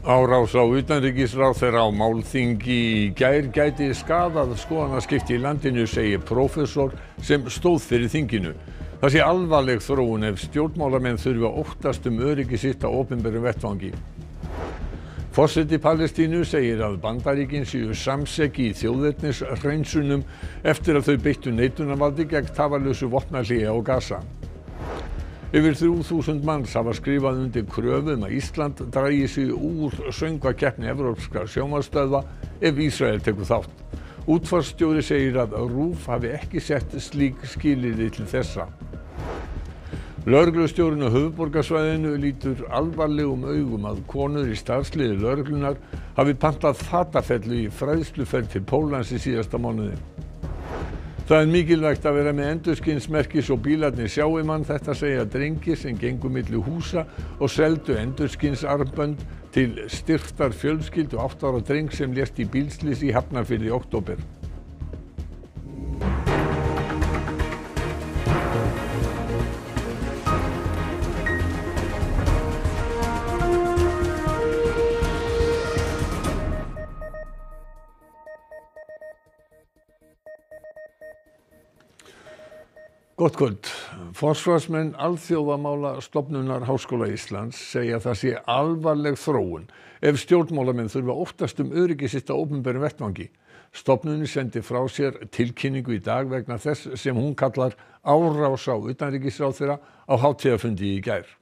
Árás á utanríkisráðherra á málþingi í gær gæti skaðað skoðanaskipti í landinu, segir prófessor sem stóð fyrir þinginu. Það sé alvarleg þróun ef stjórnmálamenn þurfi að óttast öryggi sitt á opinberum vettvangi. Forseti Palestínu segir að Bandaríkin séu samseki í þjóðernishreinsunum eftir að þau beittu neitunarvaldi gegn tafarlausu vopnahléi á Gaza. Yfir 3000 manns hafa skrifað undir kröfu að Ísland dragi sig úr söngvakeppni evrópskra sjónvarpsstöðva ef Ísrael tekur þátt. Útvarpsstjóri segir að RÚV hafi ekki sett slík skilyrði til þessa. Lögreglustjórinn á höfuðborgarsvæðinu lítur alvarlegum augum að konur í starfsliði lögreglunnar hafi pantað fatafellu í fræðsluferð til Póllands í síðasta mánuði. Það er mikilvægt að vera með endurskinsmerki svo bílarnir sjái mann, þetta segja drengir sem gengu milli húsa og seldu endurskinsarmbönd til styrktar fjölskyldu 8 ára dreng sem lést í bílslysi í Hafnarfirði í október. Gott kvöld. Forsvarsmenn Alþjóðamálastofnunar Háskóla Íslands segja að það sé alvarleg þróun ef stjórnmálamenn þurfa að óttast öryggi sitt á opinberum vettvangi. Stofnunin sendi frá sér tilkynningu í dag vegna þess sem hún kallar árás á utanríkisráðherra á hátíðarfundi í gær.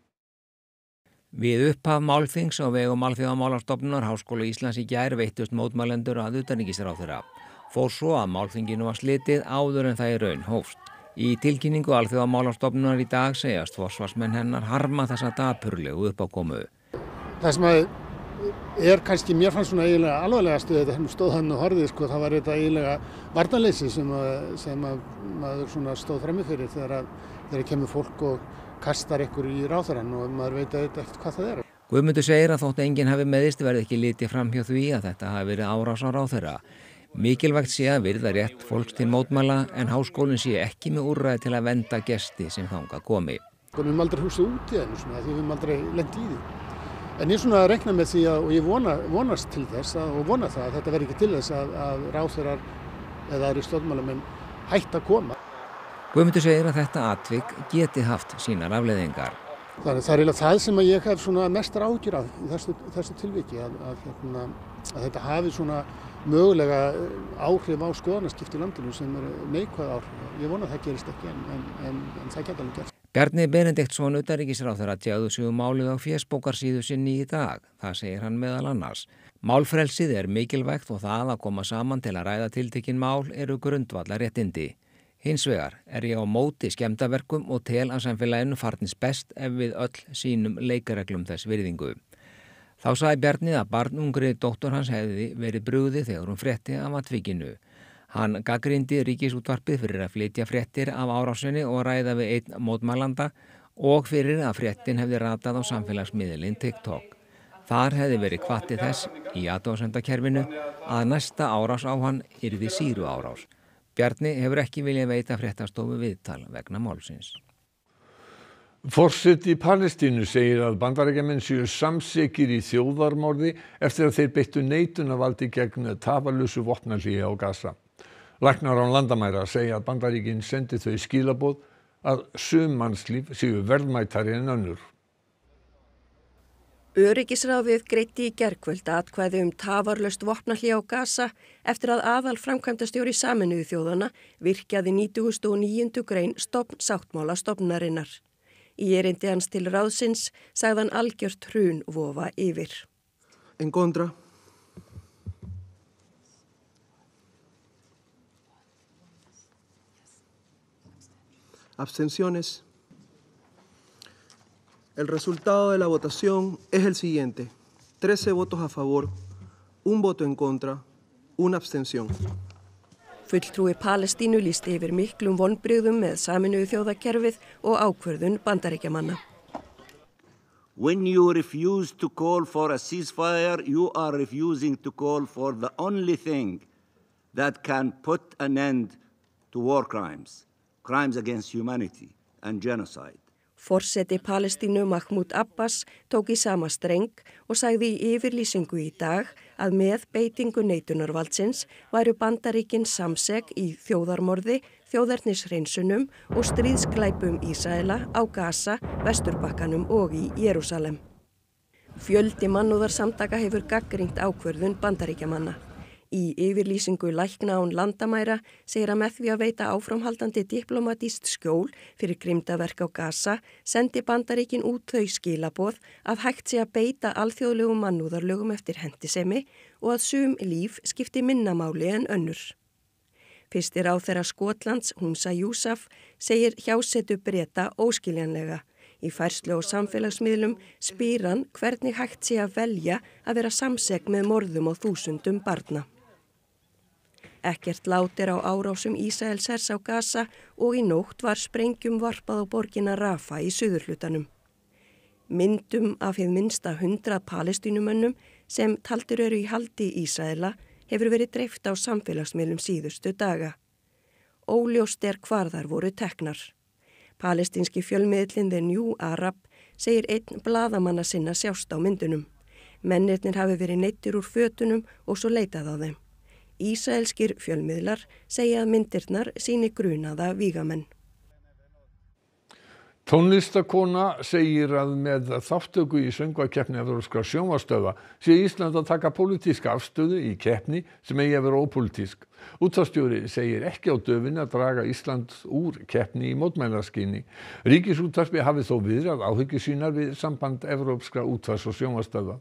Við upphaf málþings á vegum Alþjóðamálastofnunar Háskóla Íslands í gær veittust mótmælendur að utanríkisráðherra. Fór svo að málþinginu var slitið áður en það í raun hófst. Í tilkynningu Alþjóðamálastofnunar í dag segjast forsvarsmenn hennar harma þessa dapurlegu uppákomu. Það sem kannski mér fannst svona eiginlega alvarlegast við þetta stóð hann og horfið, það var þetta eiginlega varnarleysi sem maður svona stóð frammi fyrir þegar kemur fólk og kastar ykkur í ráðherrann og maður veit ekkert hvað það er. Guðmundur segir að þótt enginn hafi meiðst verði ekki litið fram hjá því að þetta hafi verið árás á ráðherra. Mikilvægt sé að virða rétt fólks til mótmæla en háskólinn sé ekki með úrræði til að vernda gesti sem þangað komi. Við höfum aldrei hugsað út í því við höfum aldrei lent í því. En ég svona reikna með því og ég vonast til þess og vona það að þetta verði ekki til þess að ráðherrar eða aðrir stjórnmálamenn hætt að koma. Guðmundur segir að þetta atvik geti haft sínar afleiðingar. Það er eiginlega það sem ég hef svona mestar áhyggjur af í þessu tilviki að þetta hafi svona mögulega áhrif á skoðanaskipti í landinu sem neikvæð áhrif. Ég vona að það gerist ekki en það geta alveg gerst. Bjarni Benediktsson utanríkisráðherra tjáði sig málið á fésbókarsíðu sinni í dag. Það segir hann meðal annars. Málfrelsið er mikilvægt og það að koma saman til að ræða tiltekin mál eru grundvallarréttindi. Hins vegar er ég á móti skemmdarverkum og tel að samfélaginu farnist best ef við öll sínum leikareglum þess virðingu. Þá sagði Bjarni að barnungri dóttur hans hefði verið brugðið þegar hún frétti af atvikinu. Hann gagnrýndi Ríkisútvarpið fyrir að flytja fréttir af árásinni og ræða við einn mótmælanda og fyrir að fréttin hefði ratað á samfélagsmiðilinn TikTok. Þar hefði verið hvatti þess í athugasemdakerfinu að næsta árás á hann yrði sýruárás. Bjarni hefur ekki viljað veita fréttastofu viðtal vegna málsins. Forseti Palestínu segir að Bandaríkjamenn séu samsekir í þjóðarmorði eftir að þeir beittu neitunarvaldi gegn tafarlausu vopnahléi á Gaza. Læknar án landamæra segja að Bandaríkin sendi þau skilaboð að sum mannslíf séu verðmætari en önnur. Öryggisráðið greiddi í gærkvöld atkvæði tafarlaust vopnahlé á Gaza eftir að aðalframkvæmdastjóri Sameinuðu þjóðanna virkjaði 99. grein stofnsáttmála stofnunarinnar. Í erindi hans til ráðsins sagði hann algjört hrun vofa yfir. En contra. Abstenciones. El resultado de la votación es el siguiente: 13 votos a favor, 1 voto en contra, 1 abstención. Fulltrúi Palestínu lýsti yfir miklum vonbrigðum með Sameinuðu þjóðakerfið og ákvörðun Bandaríkjamanna. When you refuse to call for a ceasefire, you are refusing to call for the only thing that can put an end to war crimes, crimes against humanity and genocide. Forseti Palestínu Mahmoud Abbas tók í sama streng og sagði í yfirlýsingu í dag að með beitingu neitunarvaldsins væru Bandaríkin samsek í þjóðarmorði, þjóðernishreinsunum og stríðsglæpum Ísraela á Gaza, Vesturbakkanum og í Jerúsalem. Fjöldi mannúðarsamtaka hefur gagnrýnt ákvörðun Bandaríkjamanna. Í yfirlýsingu lækna án landamæra segir að með því að veita áframhaldandi diplomatískt skjól fyrir grimmdaverk á Gaza sendi Bandaríkin út þau skilaboð að hægt sé að beita alþjóðlegum mannúðarlögum eftir hentisemi og að sum líf skipti minna máli en önnur. Fyrsti ráðherra Skotlands, Hunsa Yousaf, segir hjásetu Breta óskiljanlega. Í færslu og samfélagsmiðlum spyr hann hvernig hægt sé að velja að vera samsek með morðum á þúsundum barna. Ekkert lát er á árásum Ísraelshers á Gaza og í nótt var sprengjum varpað á borgina Rafa í suðurhlutanum. Myndum af hið minnsta 100 palestínumönnum sem taldir eru í haldi Ísraela hefur verið dreift á samfélagsmiðlum síðustu daga. Óljóst er hvar þær voru teknar. Palestínski fjölmiðillinn The New Arab segir einn blaðamanna sinna sjást á myndunum. Mennirnir hafi verið neyddir úr fötunum og svo leitað á þeim. Ísraelskir fjölmiðlar segja að myndirnar sýni grunaða vígamenn. Tónlistarkona segir að með þátttöku í söngvakeppni evrópskra sjónvarpsstöðva sé Ísland að taka pólitíska afstöðu í keppni sem eigi að vera ópólitísk. Útvarpsstjóri segir ekki á döfinni að draga Ísland úr keppni í mótmælaskyni. Ríkisútvarpið hafi þó viðrað áhyggjur sínar við samband evrópskra útvarps- og sjónvarpsstöðva.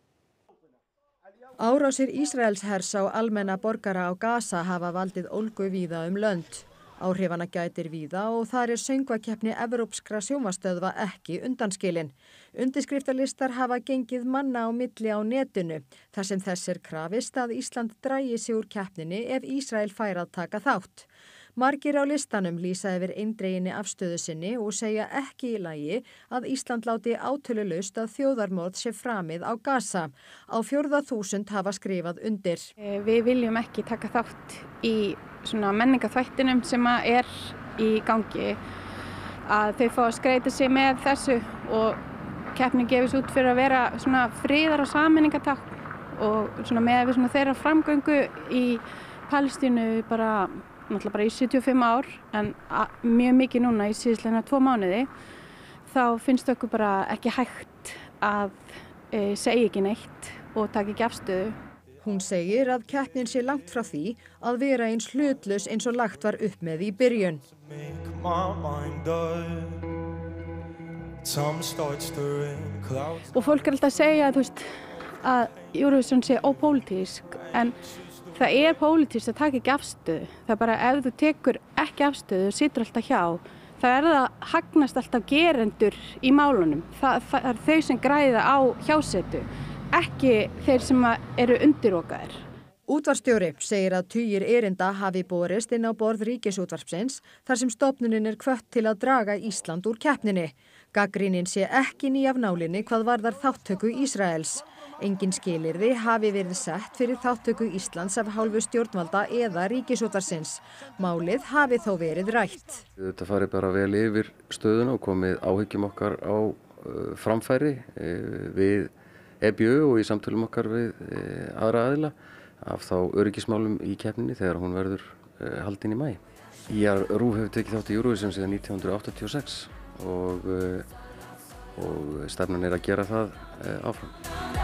Árásir Ísraelshers á almenna borgara á Gaza hafa valdið ólgu víða lönd. Áhrifana gætir víða og þar er söngvakeppni evrópskra sjónvarpsstöðva ekki undanskilin. Undirskriftalistar hafa gengið manna á milli á netinu, þar sem þess er krafist að Ísland dragi sig úr keppninni ef Ísrael fær að taka þátt. Margir á listanum lýsa yfir eindreginni afstöðu sinni og segja ekki í lagi að Ísland láti átölulaust að þjóðarmorð sé framið á Gaza. Á 4.000 hafa skrifað undir. Við viljum ekki taka þátt í svona menningaþvættinum sem er í gangi. Að þau fá að skreita sig með þessu og keppnin gefist út fyrir að vera svona friðar- og sameiningatákn og svona með við svona þeirra framgöngu í Palestínu náttúrulega bara í 75 ár en mjög mikið núna í síðastliðna 2 mánuði, þá finnst okkur bara ekki hægt að segja ekki neitt og taka ekki afstöðu. Hún segir að keppnin sé langt frá því að vera eins hlutlaus eins og lagt var upp með í byrjun. Og fólk alltaf að segja að Eurovision sé ópólitísk, en það er pólitískt að taka ekki afstöðu. Það er bara ef þú tekur ekki afstöðu og situr alltaf hjá, það hagnast alltaf gerendur í málunum. Það er þau sem græða á hjásetu, ekki þeir sem eru undirokaðir. Útvarpsstjóri segir að tugir erinda hafi borist inn á borð Ríkisútvarpsins þar sem stofnunin er hvött til að draga Ísland úr keppninni. Gagnrýnin sé ekki ný af nálinni hvað varðar þátttöku Ísraels. Engin skilyrði hafi verið sett fyrir þátttöku Íslands af hálfu stjórnvalda eða Ríkisútvarpsins. Málið hafi þó verið rætt. Þetta fari bara vel yfir stöðuna og komið áhyggjum okkar á framfæri við EBU og í samtölum okkar við aðra aðila af þá öryggismálum í keppninni þegar hún verður haldin í maí. RÚV hefur tekið þátt í Eurovision síðan 1986 og stefnan er að gera það áfram.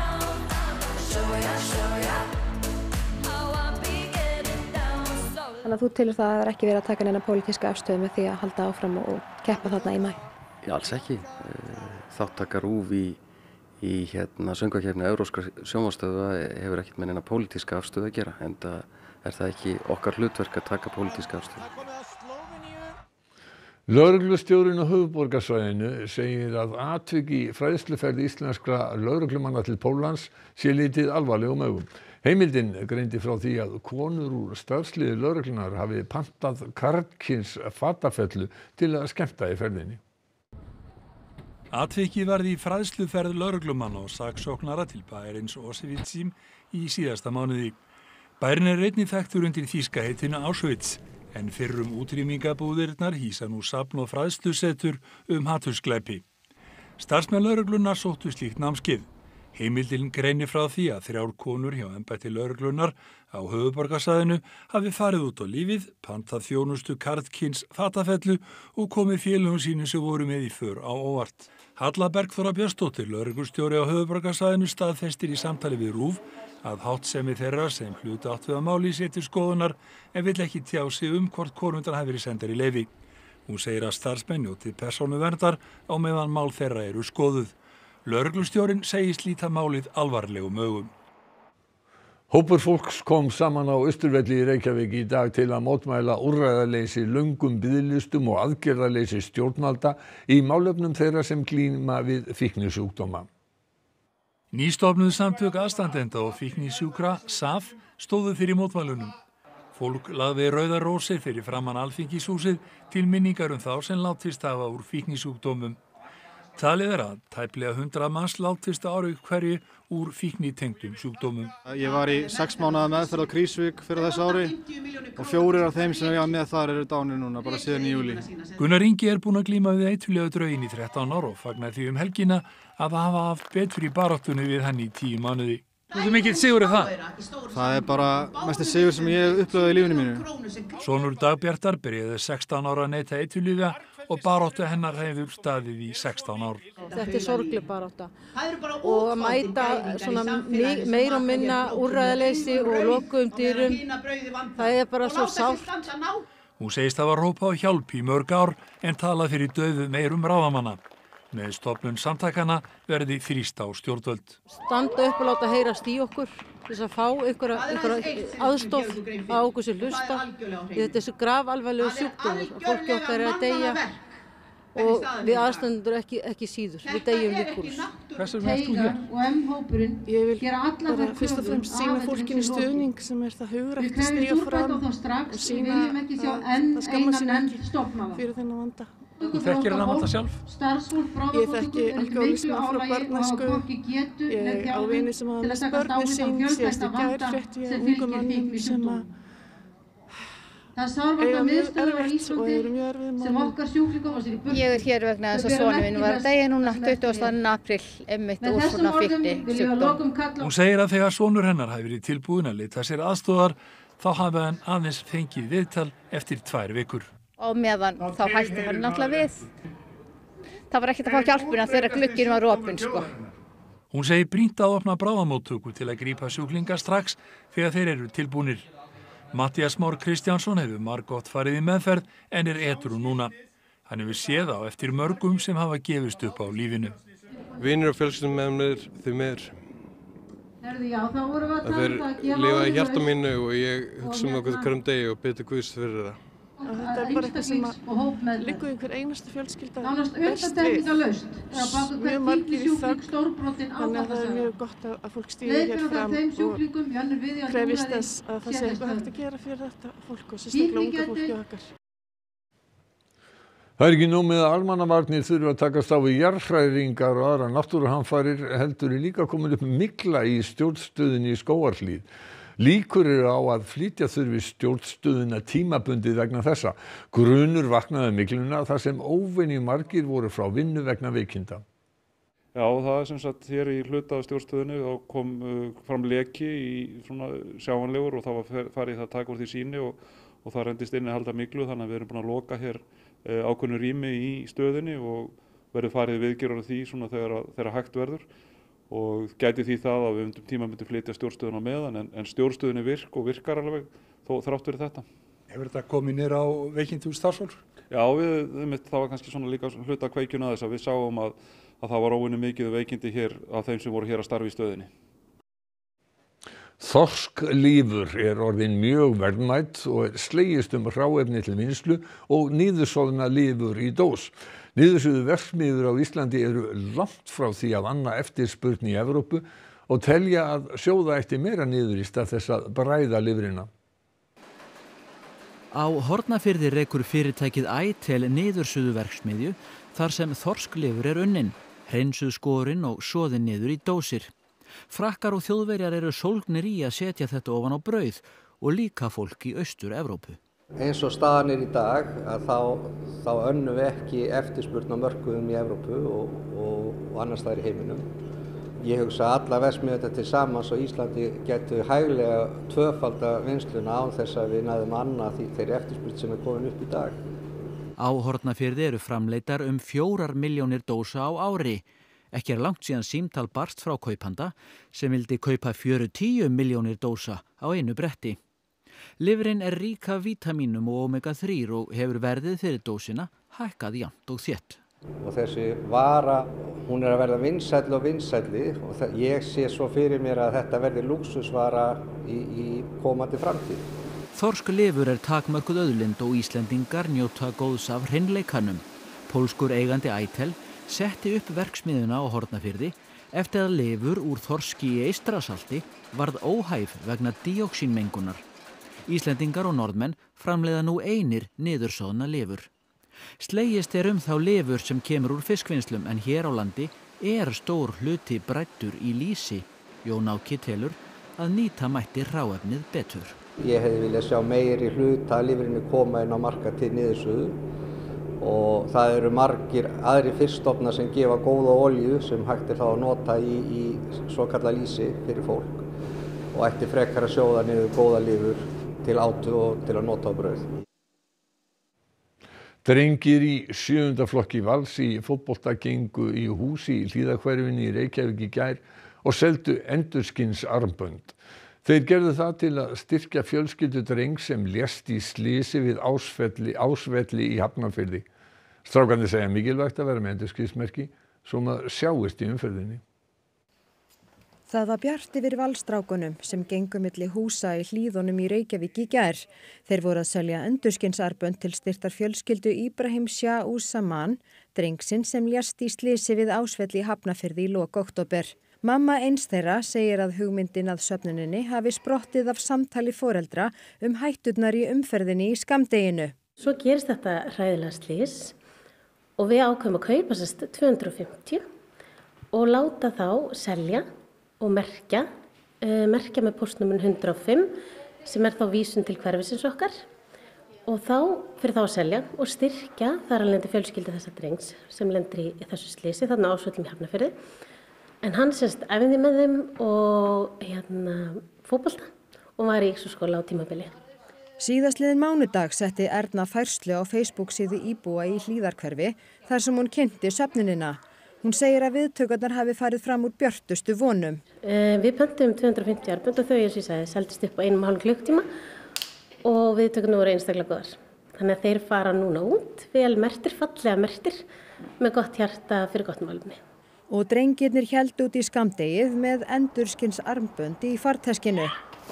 Þannig að þú telur það að það er ekki verið að taka neina pólitíska afstöðu með því að halda áfram og keppa þarna í maí? Já, alls ekki. Þáttaka RÚV í söngvakeppni evrópskra sjónvarpsstöðva hefur ekkert með neina pólitíska afstöðu að gera, enda er það ekki okkar hlutverk að taka pólitíska afstöðu. Lögreglustjórinn á höfuðborgarsvæðinu segir að atvik í fræðsluferð íslenskra lögreglumanna til Póllands sé litið alvarlegum augum. Heimildin greindi frá því að konur úr starfsliði lögreglunnar hafi pantað karlkyns fatafellu til að skemmta í ferðinni. Atvikið varð í fræðsluferð lögreglumanna og saksóknara til bæjarins Oswiecim í síðasta mánuði. Bærinn er einnig þekktur undir þýska heitinu Auschwitz, En fyrrum útrýmingabúðirnar hýsa nú safn og fræðslusetur hatursglæpi. Starfsmenn lögreglunnar sóttu slíkt námskeið. Heimildin greinir frá því að 3 konur hjá embætti lögreglunnar á höfuðborgarsvæðinu hafi farið út á lífið, pantað þjónustu karlkyns fatafellu og komið félögum sínum sem voru með í för á óvart. Halla Bergþóra Björnsdóttir, lögreglustjóri á höfuðborgarsvæðinu, staðfestir í samtali við RÚV að háttsemi þeirra sem hlutu átt við að máli sé til skoðunar en vill ekki tjá sig hvort konurnar hafi verið sendar í leyfi. Hún segir að starfsmenn njóti persónuverndar á meðan mál þeirra eru skoðuð. Lögreglustjórinn segist líta málið alvarlegum augum. Hópur fólks kom saman á Austurvelli í Reykjavík í dag til að mótmæla úrræðaleysi, löngum biðlistum og aðgerðaleysi stjórnvalda í málefnum þeirra sem glíma við fíknisjúkdóma. Nýstofnuð samtök aðstandenda og fíknisjúkra, SAF, stóðu fyrir mótmælunum. Fólk lagði rauðar rósir fyrir framan Alþingishúsið til minningar þá sem látist hafa úr fíknisjúkdómum. Talið að tæplega 100 manns látist á ári hverju úr fíknitengdum sjúkdómum. Ég var í 6 mánaða meðferð á Krísvík fyrir þessu ári og 4 af þeim sem ég var með þar eru dánir núna, bara síðan í júlí. Gunnar Ingi er búinn að glíma við eiturlyfja drauginn í 13 ár og fagnar því helgina að hafa haft betur í baráttunni við hann í 10 mánuði. Hversu mikill sigur það? Það er bara mesti sigur sem ég hef upplifað í lífinu mínu. Sonur Dagbjartar byrjaði 16 ára að neyta eiturlyfja og baráttu hennar hefur staðið í 16 ár. Þetta er sorgleg barátta og að mæta svona meira og minna úrræðaleysi og lokuðum dyrum, það er bara svo sárt. Hún segist hafa rópað á hjálp í mörg ár en talað fyrir dauðum ráðamanna. Með stofnun samtakana verði þrýst á stjórnvöld. Standa upp og láta heyrast í okkur til þess að fá einhverja aðstoð á okkur sem hlusta. Þetta er svo grafalvarlegur sjúkdómur og fólki okkar er að deyja og við aðstandendur ekki síður. Við deyjum líkúls. Hvers vegna ert þú hér? Ég vil bara fyrst og fremst sýna fólkinu stuðning sem er það hugrætt að stíga fram og sýna að það skammast sín ekki fyrir þennan vanda. Þú þekkir þennan vanda sjálf? Ég þekki alkohólisma frá barnæsku. Ég á vini sem hafa misst börnin sín, síðast í gær frétti ég ungum mannum sem eiga mjög erfitt og eru mjög erfið mannum. Ég er hér vegna þess að sonur minn var að deyja núna 20. apríl einmitt úr svona fíknisjúkdóm. Hún segir að þegar sonur hennar hafi verið tilbúin að leita sér aðstoðar þá hafi hann aðeins fengið viðtal eftir 2 vikur. Og meðan þá hætti hann náttúrulega við. Það var ekkert að fá hjálpina þegar glugginn var opinn, sko. Hún segir brýnt að opna bráðamóttöku til að grípa sjúklinga strax þegar þeir eru tilbúnir. Matthías Már Kristjánsson hefur margoft farið í meðferð en er edrú núna. Hann hefur séð á eftir mörgum sem hafa gefist upp á lífinu. Vinir og fjölskyldum með mér, því miður. Þeir lifa í hjarta mínu og ég hugsa okkur hverjum degi og bið til Guðs fyrir það. Þetta er bara eitthvað sem liggur í hver einasta fjölskylda berst við. Mjög margir í þögn, þannig að það er mjög gott að fólk stíði hér fram og krefjist þess að það sé eitthvað hægt að gera fyrir þetta fólk og sérstaklega unga fólki okkar. Það er ekki nóg með að almannavarnir þurfa að takast á við jarðhræringar og aðrar náttúruhamfarir, heldur er líka komin upp mygla í stjórnstöðinni í Skógarhlíð. Líkur eru á að flytja þurfi stjórnstöðina tímabundið vegna þessa. Grunur vaknaði mygluna þar sem óvenju margir voru frá vinnu vegna veikinda. Já, það er sem sagt hér í hluta af stjórnstöðinu þá kom fram leki í svona sjáanlegur og það var farið það að taka úr því sýni og það reyndist innihalda myglu þannig að við erum búin að loka hér ákveðnu rými í stöðinni og verður farið viðgerðar því svona þegar hægt verður. Og gæti því það að við myndum tímabundið flytja stjórnstöðuna meðan en stjórnstöðin er virk og virkar alveg þrátt fyrir þetta. Hefur þetta komið niður á veikindi starfsfólks? Já, það var kannski svona líka hluta af kveikjuna þess að við sáum að það var óvenju mikið veikindi hér af þeim sem voru hér að starfa í stöðinni. Þorsklífur er orðin mjög verðmæt og er slegist hráefni til vinnslu og niðursoðna lífur í dós. Niðursuðu verksmiðjur á Íslandi eru langt frá því að anna eftirspurn í Evrópu og telja að sjóða ætti meira niður í stað þess að bræða lifrina. Á Hornafirði rekur fyrirtækið Ætel niðursuðu verksmiðju þar sem þorsklifur er unnin, hreinsuð skorin og soðin niður í dósir. Frakkar og Þjóðverjar eru sólgnir í að setja þetta ofan á brauð og líka fólk í Austur-Evrópu. Eins og staðan í dag að þá önnum við ekki eftirspurn á mörkuðum í Evrópu og annars staðar í heiminum. Ég hugsa að alla verksmiðjurnar til samans á Íslandi getur hæglega tvöfalda vinnsluna án þess að við næðum annað því þeirri eftirspurn sem komin upp í dag. Á Hornafirði eru framleiddar 4 milljónir dósa á ári. Ekki langt síðan símtal barst frá kaupanda sem vildi kaupa 40 milljónir dósa á einu bretti. Lifrin rík af vítamínum og omega-3 og hefur verðið fyrir dósina hækkað jafnt og þétt. Og þessi vara, hún að verða vinsælli og vinsælli og ég sé svo fyrir mér að þetta verði lúxusvara í komandi framtíð. Þorsklifur takmörkuð auðlind og Íslendingar njóta góðs af hreinleikanum. Pólskur eigandi Ætel setti upp verksmiðjuna á Hornafirði eftir að lifur úr þorski í Eystrasalti varð óhæf vegna díoxínmengunar. Íslendingar og Norðmenn framleiða nú einir niðursoðna lifur. Slegist þá lifur sem kemur úr fiskvinnslum en hér á landi stór hluti bræddur í lýsi. Jón Áki telur að nýta mætti hráefnið betur. Ég hefði viljað sjá meiri hluta lifrinu koma inn á markað til niðursuðu og það eru margir aðri fiskstofnar sem gefa góða olíu sem hægt þá að nota í svokallað lýsi fyrir fólk og ætti frekar að sjóða niður góða lifur til átu og til að nota á brauð. Drengir í 7. flokki Vals í fótbolta gengu í hús í Hlíðahverfinu í Reykjavík í gær og seldu endurskinsarmbönd. Þeir gerðu það til að styrkja fjölskyldu drengs sem lést í slysi við Ásvelli í Hafnarfirði. Strákarnir segja mikilvægt að vera með endurskinsmerki svo maður sjáist í umferðinni. Það var bjart yfir Valsstrákunum sem gengu milli húsa í Hlíðunum í Reykjavík í gær. Þeir voru að selja endurskinsarbönd til styrktar fjölskyldu Íbrahim Shah Ussaman, drengsins sem lést í slysi við Ásvelli í Hafnarfirði í lok október. Mamma eins þeirra segir að hugmyndin að söfnuninni hafi sprottið af samtali foreldra hætturnar í umferðinni í skammdeginu. Svo gerist þetta hræðilega slys og við ákveðum að kaupa 250 og láta þá selja og merkja með póstnúmer 105 sem þá vísun til hverfisins okkar og þá fyrir þá að selja og styrkja þar að lendi fjölskyldu þessa drengs sem lendir í þessu slysi þarna Ásvöllum í Hafnarfirði. En hann æfði með þeim og fótbolta og var í skóla á tímabili. Síðastliðinn mánudag setti Erna færslu á Facebook-síðu íbúa í Hlíðarhverfi þar sem hún kynnti söfnunina. Hún segir að viðtökurnar hafi farið fram úr björtustu vonum. Við pöntum 250 arbönd og þau eins og ég sagði seldist upp á 1,5 klukktíma og viðtökurnar voru einstaklega góðar. Þannig að þeir fara núna út, vel merktir, fallega merktir, með gott hjarta fyrir gott málefni. Og drengirnir héldu út í skammdegið með endurskinsarmbönd í farteskinu.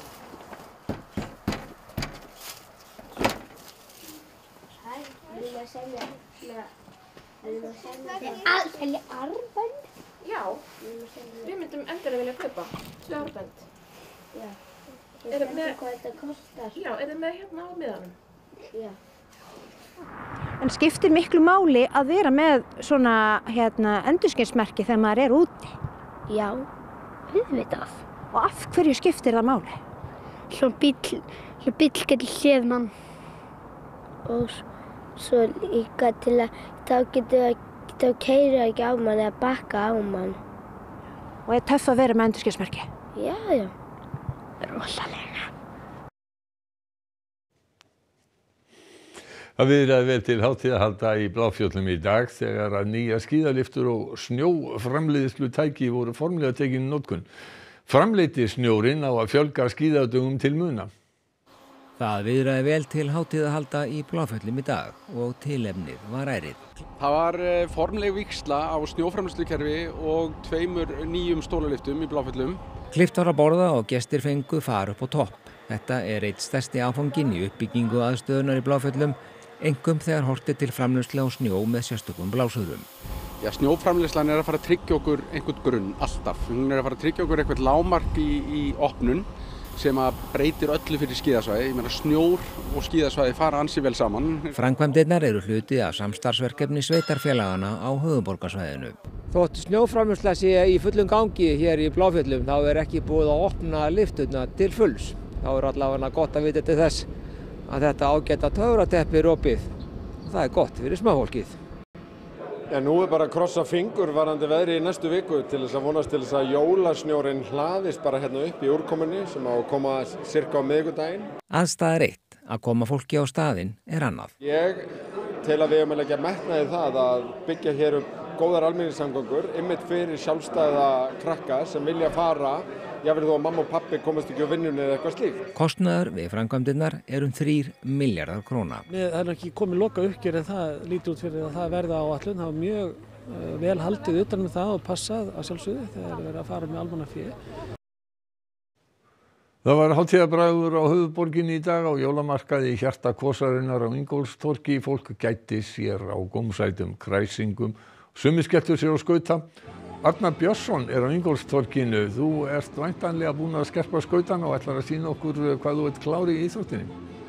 Selja armbönd? Já, við myndum endilega vilja kaupa 2 armbönd. Já, ég veit ekki hvað þetta kostar. Já, þið með hérna á miðanum? Já. En skiptir miklu máli að vera með svona endurskinsmerki þegar maður úti? Já, auðvitað. Og af hverju skiptir það máli? Svo bíll getur séð mann. Og svo líka til að þá keyrir ekki á mann eða bakka á mann. Og töff að vera með endurskinsmerki? Já, rosalega. Það viðraði vel til hátíðahalda í Bláfjöllum í dag þegar að nýja skíðalyftur og snjóframleiðslutæki voru formlega tekin í notkun. Framleiddi snjórinn á að fjölga skíðadögum til muna. Það viðraði vel til hátíðahalda í Bláfjöllum í dag og tilefnið var ærið. Það var formleg vígsla á snjóframleiðslukerfi og 2 nýjum stólalyftum í Bláfjöllum. Klippt var að borða og gestir fengu far upp á topp. Þetta eitt stærsti áfanginn í uppbyggingu aðstöðunar í Bláfjöllum, einkum þegar horft til framleiðslu á snjó með sérstökum blásöðrum. Já, snjóframleiðslan að fara að tryggja okkur einhvern grunn alltaf. Hún að fara að tryggja okkur eitthvað lágmark í opnun sem að breytir öllu fyrir skíðasvæði. Ég meina snjór og skíðasvæði fara ansi vel saman. Framkvæmdirnar eru hluti af samstarfsverkefni sveitarfélagana á höfuðborgarsvæðinu. Þótt snjóframleiðsla sé í fullum gangi hér í Bláfjöllum þá ekki búið að opna lyfturnar til fulls. Þá allavega gott að vita til þess að þetta ágæta töfrateppi er opið. Það gott fyrir smáfólkið. Já, nú bara að krossa fingur varðandi veðri í næstu viku til þess að vonast til þess að jólasnjórinn hlaðist bara hérna upp í úrkomunni sem á að koma sirka á miðvikudaginn. Aðstæða er eitt, að koma fólki á staðinn er annað. Ég tel að við höfum að leggja metnaði það að byggja hér upp góðar almenningssamgöngur, einmitt fyrir sjálfstæða krakka sem vilja fara, jafnvel þó að mamma og pappi komast ekki á vinnunni eða eitthvað slíkt. Kostnaður við framkvæmdirnar er 3 milljarðar króna. Það er ekki komið loka uppgjör en það lítur út fyrir að það verða áætlun. Það var mjög vel haldið utan um það og passað að sjálfsögðu þegar verið að fara með almannafé. Það var hátíðarbragur á höfuðborginni í dag á jólamarkaði í hjarta Kvosarinnar á Ingólfstorgi. Fólk gætti sér á gómsætum, kræsingum, sumir skelltu sér á skauta. Arnar Björnsson er á Ingólfstorginu. Þú ert væntanlega búin að skerpa skautana og ætlar að sýna okkur hvað þú ert klár í íþróttinni.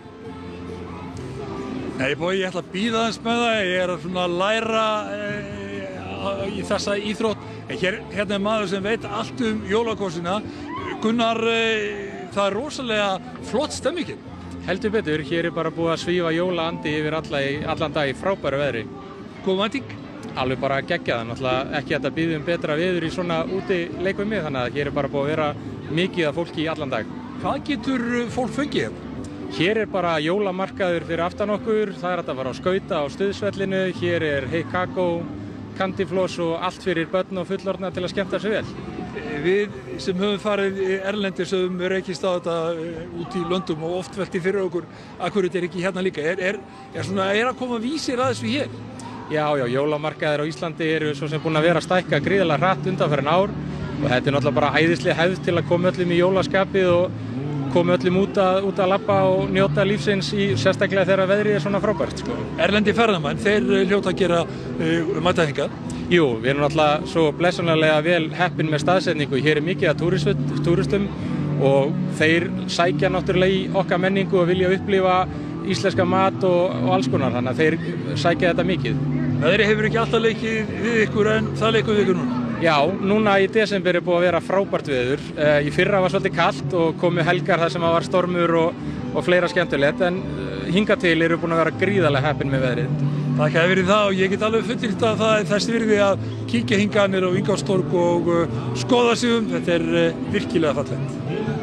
Nei, ég ætla að bíða aðeins með það. Ég er að læra í þessa íþrótt. Hérna er maður sem veit allt um jólakosina. Gunnar, það er rosalega flott stemmingin. Heldur betur, hér er bara búið að svífa jólaandi yfir allan dag í frábæru veðri. Góð vænting? Alveg bara geggjað, náttúrulega ekki hægt að biðja betra veður í svona útileik við mig, þannig að hér er bara búið að vera mikið af fólki í allan dag. Hvað getur fólk fengið? Hér er bara jólamarkaður fyrir aftan okkur, það er hægt að fara á skauta á stuðsvellinu, hér er heitt kakó, kandifloss og allt fyrir börn og fullorðna til að skemmta sig vel. Við sem höfum farið erlendis höfum rekist á þetta út í löndum og oft velti fyrir okkur að hverju þetta er ekki hérna líka. Er að koma vísir að þessu hér? Já, jólamarkaðir á Íslandi eru svo sem búin að vera að stækka gríðarlega hratt undanfarin ár og þetta er náttúrulega bara æðisleg hefð til að koma öllum í jólaskapið og koma öllum út að labba og njóta lífsins í sérstaklega þegar veðrið er svona frábært. Erlendi ferðamenn, þeir hljóta að gera mæta hingað? Jú, við erum náttúrulega svo blessunarlega vel heppin með staðsetningu. Hér er mikið af túristum og þeir sækja náttúrulega í okkar menningu og vilja upplifa íslenska mat og alls konar, þannig að þeir sækja þetta mikið. Veðrið hefur ekki alltaf leikið við ykkur en það leikur við ykkur núna? Já, núna í desember er búið að vera frábært veður. Í fyrra var svolítið kalt og komu helgar þar sem var stormur og fleira skemmtilegt, en hingað til eru búin að vera gríðarlega heppin með veðrið. Takk fyrir það og ég get alveg fullyrt að það er þess virði að kíkja hingað niður á Ingólfstorg og skoða sig Þetta er virkilega fallegt.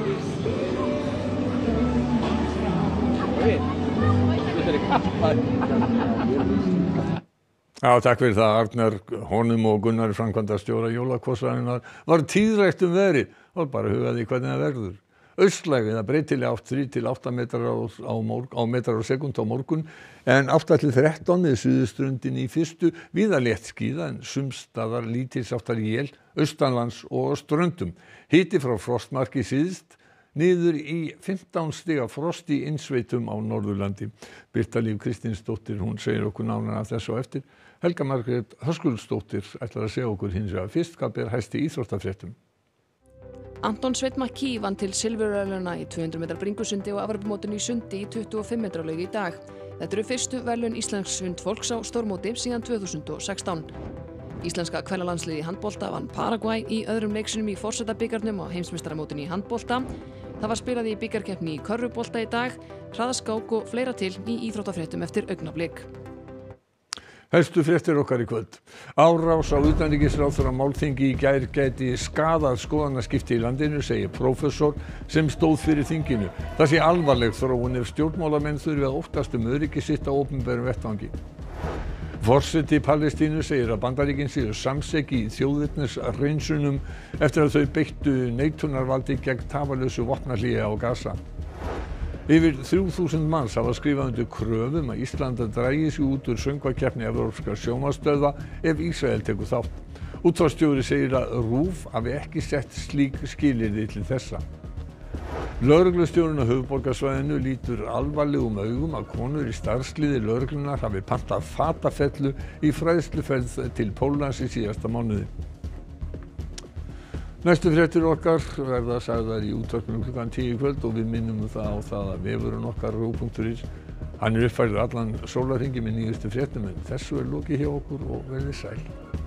Já, takk fyrir það, Arnar, honum og Gunnar framkvæmdastjóra Jólakvosarinnar var tíðrætt veðrið. Það var bara hugað í hvernig það verður. Austlæg eða breytileg átt 3 til 8 metrar á sekúndu á morgun en 8 til 13 við suðurströndinni í fyrstu, víða létt skíða en sums staðar lítils áttar él, austanlands og á ströndum. Hiti frá frostmarki síðst, niður í 15 stiga frost í innsveitum á Norðurlandi. Birta Líf Kristinsdóttir, hún segir okkur nánar af þessu á eftir. Helga Margrét Höskuldsdóttir ætlar að segja okkur hins vegar fyrst hvað ber hæst í íþróttafréttum. Anton Sveinn McKee vann til silfurverðlauna í 200 metra bringusundi og Evrópumótinu í sundi í 25 metra laug í dag. Þetta eru fyrstu verðlaun íslensks sundfólks á stórmóti síðan 2016. Íslenska kvennalandsliðið í handbolta vann Paragvæ í öðrum leiksinum í forsetabikarnum á heimsmeistaramótinu í handbolta. Það var spilað í bikarkeppni í körfubolta í dag, hraðaskák og fleira til í íþróttafréttum eftir augnablik. Helstu fréttir okkar í kvöld. Árás á utanríkisráðherra málþingi í gær gæti skaðað skoðanaskipti í landinu, segir prófessor sem stóð fyrir þinginu. Það sé alvarleg þróun ef stjórnmálamenn þurfi að óttast öryggi sitt á opinberum vettvangi. Forseti Palestínu segir að Bandaríkin séu samseki í þjóðernishreinsunum eftir að þau beittu neitunarvaldi gegn tafarlausu vopnahléi á Gaza. Yfir 3000 manns hafa skrifað undir kröfu að Ísland dragi sig út úr söngvakeppni evrópskra sjónvarpsstöðva ef Ísrael tekur þátt. Útvarpsstjóri segir að RÚV hafi ekki sett slík skilyrði til þessa. Lögreglustjórinn á höfuðborgarsvæðinu lítur alvarlegum augum að konur í starfsliði lögreglunnar hafi pantað fatafellu í fræðsluferð til Póllands í síðasta mánuði. Næstu fréttir okkar verða sagðar í útvarpinu klukkan 10 í kvöld og við minnum það á það að vefurinn okkar rúv.is. Hann er uppfærður allan sólarhringinn með nýjustu fréttum en þessu er lokið hjá okkur og verið sæl.